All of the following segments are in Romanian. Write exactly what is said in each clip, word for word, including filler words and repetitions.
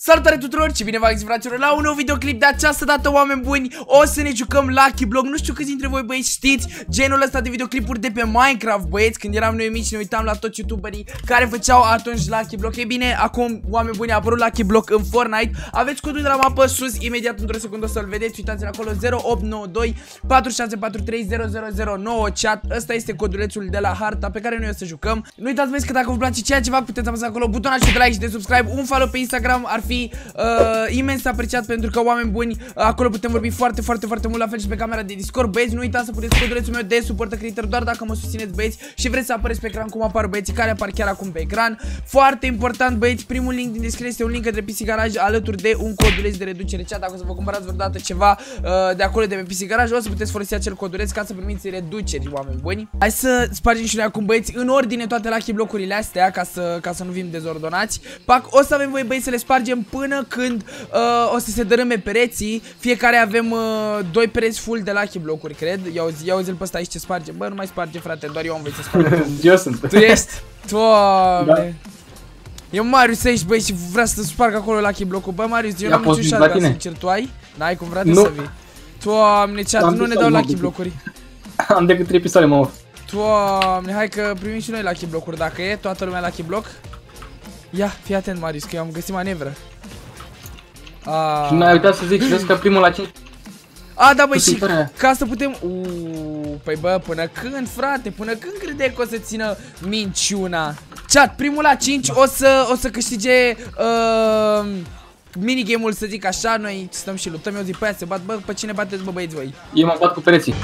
Salutare tuturor și bine v-am găsit, fraților, la un nou videoclip. De această dată, oameni buni, o să ne jucăm Lucky Block. Nu știu câți dintre voi, băieți, știți genul ăsta de videoclipuri de pe Minecraft, băieți. Când eram noi mici ne uitam la toți youtuberii care făceau atunci Lucky Block. E bine, acum, oameni buni, a apărut Lucky Block în Fortnite. Aveți codul de la mapă sus, imediat într-o secundă o să-l vedeți. Uitați-l acolo, zero opt nouă doi patru șase patru trei zero zero zero nouă chat. Ăsta este codulețul de la harta pe care noi o să jucăm. Nu uitați, băieți, că dacă vă place ceea ce fac, puteți apăsa acolo butonul de like și de subscribe. Un follow pe Instagram ar fi Uh, imens apreciat, pentru că, oameni buni, acolo putem vorbi foarte, foarte, foarte mult. La fel și pe camera de Discord, băieți. Nu uitați să puneți codulețul meu de suportă creator doar dacă mă susțineți, băieți, și vreți să apăreți pe ecran cum apar băieții care apar chiar acum pe ecran. Foarte important, băieți, primul link din descriere este un link către P C Garage alături de un coduleț de reducere. Cea, dacă o să vă cumpărați vreodată ceva uh, de acolo de pe P C Garage, o să puteți folosi acel coduleț ca să primiți reduceri, oameni buni. Hai să spargem și noi acum, băieți, în ordine toate Lucky blocurile astea, ca să, ca să nu fim dezordonați. Pac, o să avem voie, băieți, să le spargem până când Uh, o să se dărâme pereții. Fiecare avem uh, doi pereți full de Lucky blocuri, cred. Ia uzi-l pe ăsta aici ce sparge. Bă, nu mai sparge, frate, doar eu am voie să sparg. Eu sunt. Tu ești? Doamne, da. Eu Marius aici, băi, și vrea să sparg acolo Lucky blocul. Bă, Marius, eu n-am niciun șansa, sincer, tu ai? N-ai cum, frate, să vii. Doamne, chat, nu ne dau Lucky blocuri. Am decât trei pistoale, mă. Doamne, hai că primim și noi Lucky blocuri. Dacă e, toată lumea Lucky block. Ia, fii atent, Marius, că eu am găsit manevră. Ah. Și n-ai uitat să zici, vezi că primul la cinci. A, da, băi, și ca să putem... Uuu, păi bă, până când, frate, până când credeai că o să țină minciuna? Chat, primul la cinci o să, o să câștige uh, minigame-ul, să zic așa. Noi stăm și luptăm, eu zic pe aia se bat. Bă, pe cine bateți, bă, băieți, voi? Eu mă bat cu pereții.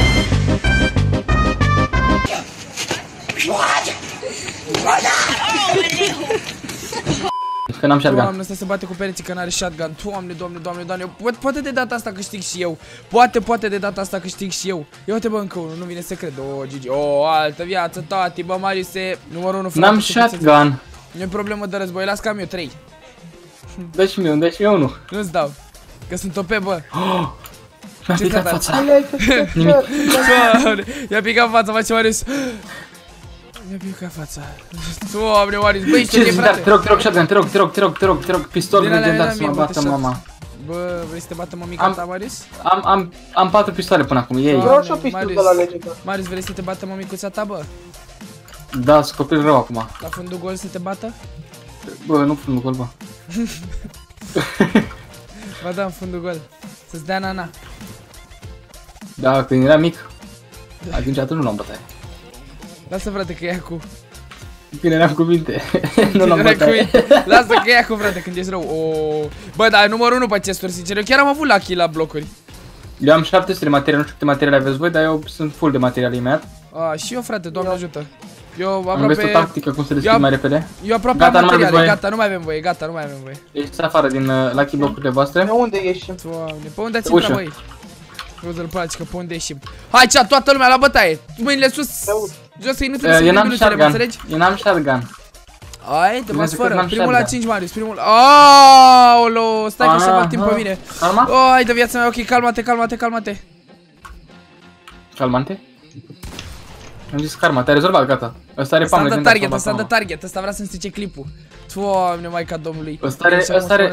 Că n-am shotgun. Doamne, ăsta se bate cu pereții că n-are shotgun. Doamne, doamne, doamne, doamne. Po poate de data asta câștig și eu. Poate, poate de data asta câștig și eu. Ia uite, bă, încă unul, nu vine să cred. O, Gigi, o, altă viață, tati, bă, Marius e numărul unu. N-am shotgun. Nu e problemă de război, las că am eu trei. Dă-și mie unul, dă-și mie unul. Nu-ți dau, că sunt O P, bă. Mi-a picat fața. Nimic. I-a picat fața, face Marius. Mi-a picat fața. Doamne, Marius, băi, știi ce, frate? Te rog, te rog, shotgun, te rog, te rog, te rog, te rog, te rog, pistol legendar să mă bată mama. Bă, vrei să te bată mămica ta, Marius? Am, am, am patru pistoale până acum, ei. Vreau și o pistol de la legendar. Marius, vrei să te bată mămicuța ta, bă? Da, sunt copil rău acum. La fundul gol să te bată? Bă, nu fundul gol, bă. Ba da, în fundul gol. Să-ți dea nana. Da, când era mic, atunci atunci nu l-am bătaie. Lasă, frate, că e acum. Când eram cu minte, nu l-am bătaie. Lasă că e acum, frate, când ești rău. O... Bă, dar numărul unu pe chesturi, sincer, eu chiar am avut Lucky la blocuri. Eu am șapte sute de materiale, nu știu câte materiale aveți voi, dar eu sunt full de materiale imediat. A, și eu, frate, Doamne ajută. Eu aproape... Am găsit o tactică cum să deschid mai repede. Eu aproape am materiale, gata, nu mai avem voie, gata, nu mai avem voie. Ești afară din uh, Lucky blocurile voastre. Pe unde ieșim? Doamne, pe unde ați intrat, băi? Eu să-l place, că pe unde ieșim. Hai, cea, toată lumea la bătaie. Mâinile sus. Jos să-i nu trebuie să vedem minutele, mă înțelegi? Eu n-am shotgun. Hai, te bați fără. Primul la cinci, Marius, primul... Aoleo, stai că se bat timp pe mine. Calma? Hai de viața mea, ok, calma-te, calma-te, calma-te. Calmante? Am zis karma, te-ai rezolvat, gata. Ăsta are pam legendar. Target, ăsta dă target, ăsta vrea să-mi strice clipul. Doamne, maica domnului. Ăsta are, ăsta are...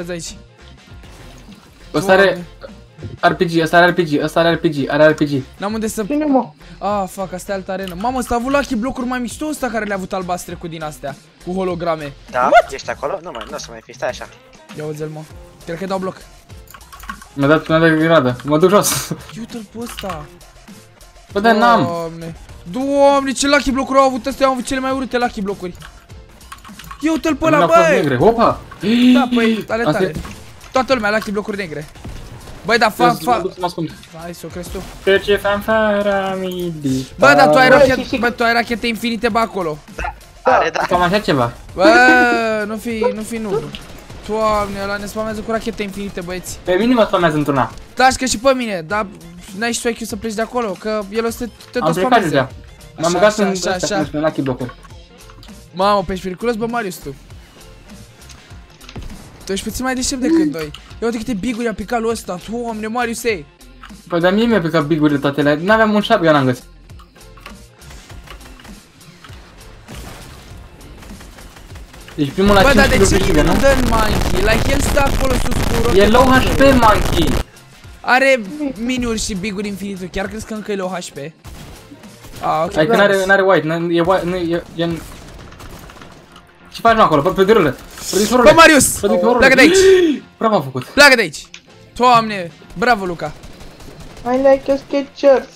Ăsta are... R P G, ăsta are R P G, ăsta are R P G, are R P G. N-am unde să... Bine, mă. Ah, fac, asta e altă arenă. Mamă, ăsta a avut Lucky blocuri mai mișto, ăsta care le-a avut albastre cu din astea, cu holograme. Da? What? Ești acolo? Nu, mă, nu o să mai fi, stai așa. Ia uite-l, mă. Cred că dau bloc. Mi-a dat, mi-a dat grenadă, mă duc jos. Uite-l pe ăsta. Bă, dar n-am. Doamne. Doamne, ce Lucky blocuri au avut ăstea, au avut cele mai urâte Lucky blocuri. Ia uite-l pe ăla, băi. Hopa. Da, păi, ale tale. Toată lumea Lucky blocuri negre. Băi, da, fa, fa... Hai să o crezi tu. Trece fanfara midi. Bă, dar tu ai rachete, bă, tu ai rachete infinite, bă, acolo. Da, are, da. Cam așa ceva. Bă, nu fi, nu fi nu. Doamne, ăla ne spamează cu rachete infinite, băieți. Pe mine mă spamează într-una. Da, și că și pe mine, dar n-ai și tu I Q să pleci de acolo, că el o să te, te tot spamează. M-am băgat în ăsta, în Lucky blocuri. Mamă, pe ești periculos, bă, Marius, tu. Tu ești puțin mai deștept decât noi. Ia uite câte biguri a picat lui ăsta. Doamne, Marius, ei. Păi, dar mie mi-a picat bigurile toate alea. N-aveam un shotgun, n-am găsit. Deci primul la Bă, dar cinci de ce câștigă, nimeni nu? nu dă în Monkey? Like, el stă acolo sus cu roche. E low H P, Monkey. Are miniuri și biguri infinitul. Chiar crezi că încă e low H P? Ah, ok. Adică n-are, n-are white, n-are, e white, nu e, e... Ce faci, mă, acolo? Bă, pădurule! Bă, Marius! Pleacă de aici! Bravo am făcut. Pleacă de aici! Doamne! Bravo, Luca! I like your Skechers.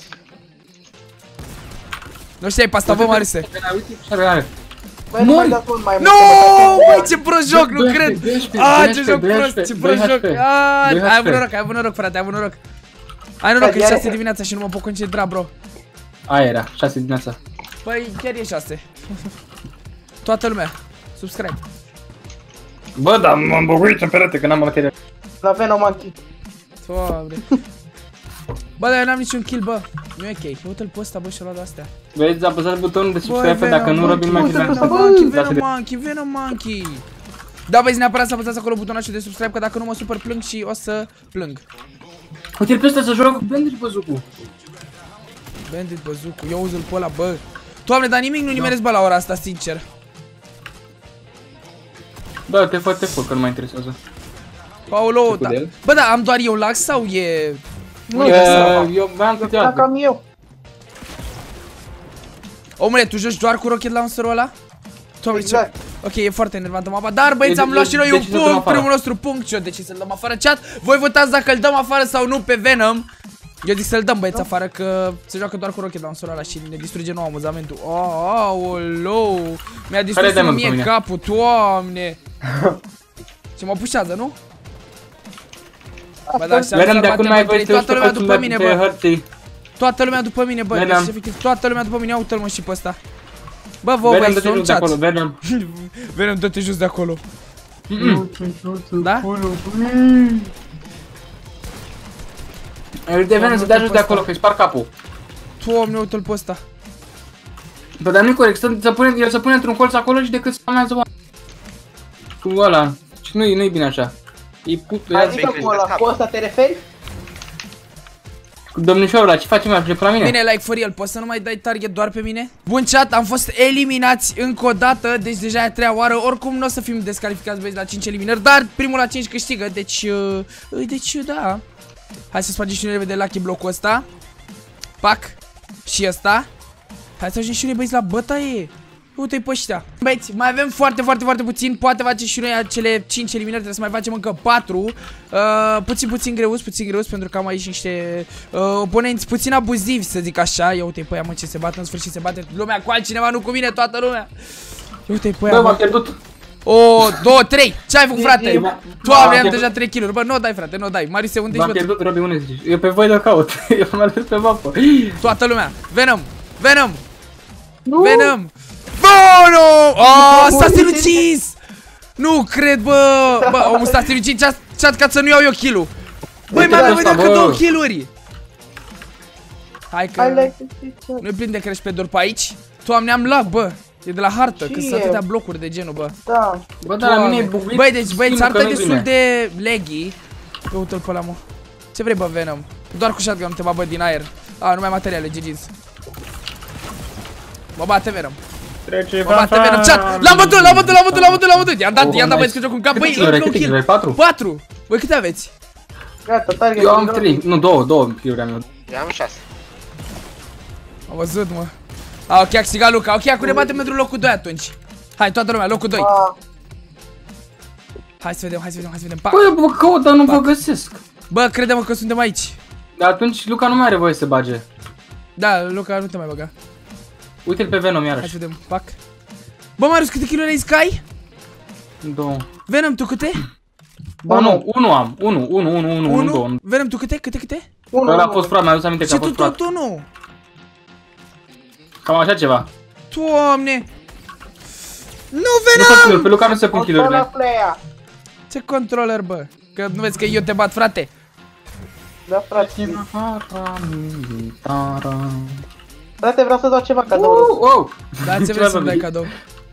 Nu știai pe asta, bă, Mariuse! Băi, nu mai dați mult mai mult. Noooo, băi, ce prost joc, nu cred! Ah, ce joc prost, ce prost joc! Ah, ai avut noroc, ai avut noroc, frate, ai avut noroc! Ai noroc că e șase dimineața și nu mă pot concentra, bro. Aia era, șase dimineața. Păi, chiar e șase. Toată lumea, subscribe. Bă, dar m-am băguit în perete că n-am materie. La Venom Monkey. Doamne. Bă, dar eu n-am niciun kill, bă. Nu e ok. Uite-l pe ăsta, bă, și-a luat astea. Vezi, apăsați butonul de Băi, subscribe dacă nu Robin mai Venom filmează. Monkey, Venom Monkey, Venom Monkey. Da, băi, neapărat să apăsați acolo butonul de subscribe, că dacă nu mă super plâng și o să plâng. Uite-l pe ăsta să joacă cu Bandit Bazooku. Bandit Bazooku, eu uzul pe ăla, bă. Doamne, dar nimic nu nimeresc, bă, la ora asta, sincer. Bă, te fă, te fă, că nu mă interesează. Paulo, da. Bă, da, am doar eu lag sau e... Nu, eu v-am câteodată. dacă am eu. Omule, tu joci doar cu rocket launcher-ul ăla? Exact. Ok, e foarte enervantă mapa, dar băieți, am luat și noi un punct, primul nostru punct și eu deci să-l dăm afară chat. Voi votați dacă îl dăm afară sau nu pe Venom. Eu zic să-l dăm, băieți, afară, că se joacă doar cu rocket launcher-ul ăla și ne distruge nou amuzamentul. Aoleu, mi-a distrus mie capul, Doamne. Și mă pușează, nu? Bă, da, Vedem de acum mai voi să toată lumea după mine, bă. hărții. Toată lumea după mine, bă, deci efectiv toată lumea după mine, uite-l mă și pe ăsta. Bă, vă băi, sunt chat. Venom, Venom, dă-te jos de acolo. Da? Uite, Venom, să dea jos de acolo, că-i spar capul. Doamne, uite-l pe ăsta. Bă, dar nu-i corect, să pune, el să pune într-un colț acolo și decât spamează oameni. Cu ăla, și nu-i nu-i bine așa. E putul, ia Adică cu ăla, cu ăsta te referi? Domnișorul ăla, ce face mai ajunge pe la mine? Bine, like for real, poți să nu mai dai target doar pe mine? Bun chat, am fost eliminați încă o dată, deci deja e a treia oară. Oricum nu o să fim descalificați, băieți, la cinci eliminări, dar primul la cinci câștigă, deci, uh, deci, da. Hai să spargem și noi repede Lucky blocul ăsta. Pac. Și ăsta. Hai să ajungem și noi, băieți, la bătaie. Uite-i pe ăștia. Băieți, mai avem foarte, foarte, foarte puțin. Poate facem și noi acele cinci eliminări. Trebuie să mai facem încă patru. uh, Puțin, puțin greus, puțin greus. Pentru că am aici niște uh, oponenți puțin abuzivi, să zic așa. Ia uite-i pe aia, mă, ce se bate. În sfârșit se bate lumea cu altcineva, nu cu mine, toată lumea. Ia uite-i pe aia, bă, m-am pierdut. O, două, trei. Ce ai făcut, frate? Doamne, am deja trei kill-uri. Bă, nu o dai, frate, nu o dai. Mariuse, unde ești? M-am pierdut, Robi, unde zici? Eu pe voi de caut. Eu m-am ales pe mapă. Toată lumea. Venom, Venom, Venom. Bă, nu! Oh, s-a sinucis! Nu cred, bă! Bă, omul s-a sinucis, chat, ca să nu iau eu kill-ul. Băi, mai avem încă două kill-uri. Hai că nu-i plin de creșpeduri pe aici. Doamne, am lag, bă. E de la hartă, că sunt atâtea blocuri de genul, bă. Da. Bă, dar la mine e buguit. Băi, deci, băi, ți-arată destul de laggy. Bă, uite-l pe ăla, mă. Ce vrei, bă, Venom? Doar cu shotgun te bă din aer. A, nu mai materiale, G G's. Mă bate Venom. Trece, mă bate Venom, chat! L-am bătut, l-am bătut, l-am bătut, l-am bătut, l-am bătut! I-am dat, i-am dat, băieți, că joc în cap, băi, încă un kill! patru! Băi, câte aveți? Gata, target. Eu am trei, nu, două, două kill-uri am eu. Eu am șase. Am văzut, mă. A, ok, a câștigat Luca, ok, acum ne batem pentru locul doi atunci. Hai, toată lumea, locul doi. Hai să vedem, hai să vedem, hai să vedem. Bă, eu vă caut, dar nu vă găsesc. Bă, crede-mă că suntem aici. Dar atunci Luca nu mai are voie să bage. Da, Luca, nu te mai băga. Uite-l pe Venom iarăși. Hai să vedem, pac. Bă, Marius, câte kill-uri ai, Sky? Două. Venom, tu câte? Bă, nu, unu am, unu, unu, unu, unu, unu, două. Venom, tu câte, câte, câte? Ăla a fost frat, mi-a adus aminte că a fost frat. Și tu tot unu. Cam așa ceva. Doamne. Nu, Venom! Nu fac, pe Luca nu se pun kill-urile. Ce controller, bă? Că nu vezi că eu te bat, frate? Da, frate. Frate, vreau să dau ceva cadou. Wow! Da, ce vrei să-mi dai cadou?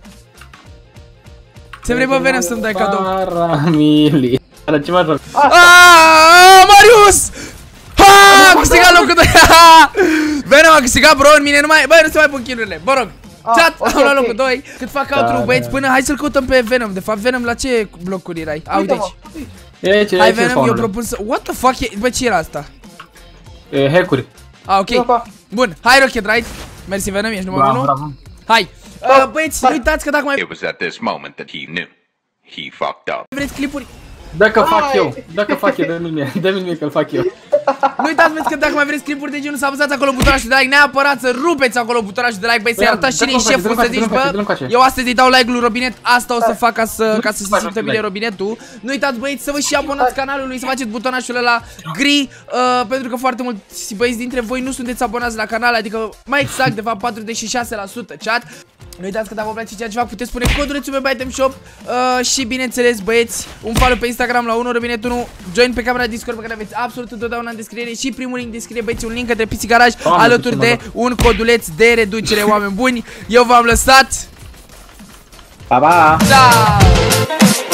Ce vrei, bă, Venom, să-mi dai cadou? Paramili. Dar ce mă joc? Aaaa, Marius! Ha, a câștigat locul doi! Venom a câștigat, bro, în mine nu mai... Băi, nu se mai pun kill-urile, mă rog. Chat, ok, am luat ok. locul doi. Cât fac Da, outro, băieți, da. până hai să-l căutăm pe Venom. De fapt, Venom la ce blocuri erai? A, uite Uite-mă, aici. E aici, e Hai aici Venom, eu spawnul. propun să... What the fuck e... Bă, ce era asta? E hack-uri. A, ok. Opa. Bun, hai Rocket Ride. Mersi Venom, ești numărul Bravo, unu. bravo. Hai. Uh, băieți, nu uitați că dacă mai It was at this moment that he knew. He fucked up. vreți clipuri... Dacă fac Hai. eu, dacă fac eu, dă-mi mie, dă-mi mie că-l fac eu. Nu uitați, băieți, că dacă mai vreți clipuri de genul să apăsați acolo butonașul de like, neapărat să rupeți acolo butonașul de like, băi, să-i Băi, arătați cine e dă-l încoace, șeful, dă-l să zici, încoace, bă, dă-l încoace. eu astăzi îi dau like lui Robinet, asta o să fac ca să, ca să se faci simtă like. bine Robinetul. Nu uitați, băieți, să vă și abonați canalului, să faceți butonașul ăla gri, uh, pentru că foarte mulți băieți dintre voi nu sunteți abonați la canal, adică mai exact, de fapt, patruzeci și șase la sută, chat. Nu uitați că dacă vă place ceea ce fac, puteți pune codulețul meu pe Item Shop uh, și bineînțeles, băieți, un follow pe Instagram la unu Robinet unu, join pe camera Discord pe care aveți absolut întotdeauna în descriere și primul link în descriere, băieți, un link către P C Garage Doamne, alături ce de mă un coduleț de reducere, oameni buni. Eu v-am lăsat. Pa, pa! Ciao!